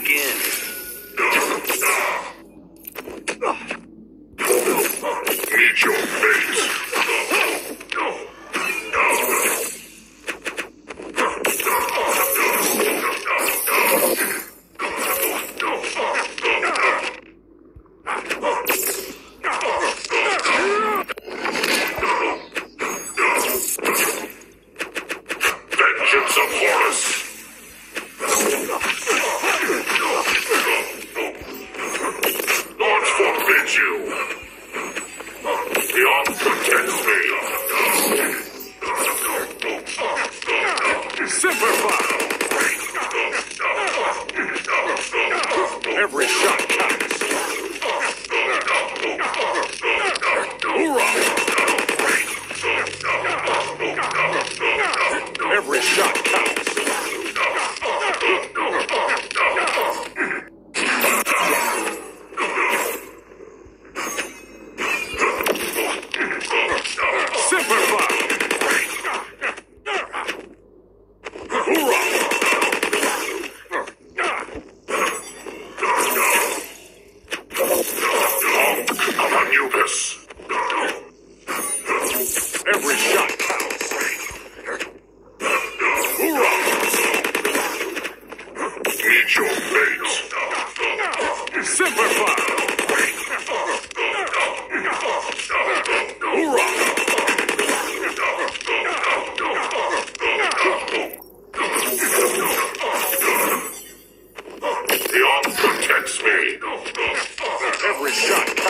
begin. Meet your fate. Vengeance of Horus. Lord forbids you. The arm protects me. Simplify. Every shot counts. Hoorah! Every shot counts. Simplify. Hoorah! Of Anubis. Every shot counts. Hoorah! Meet your fate. Simplify. Hoorah! The arm protects me. Every shot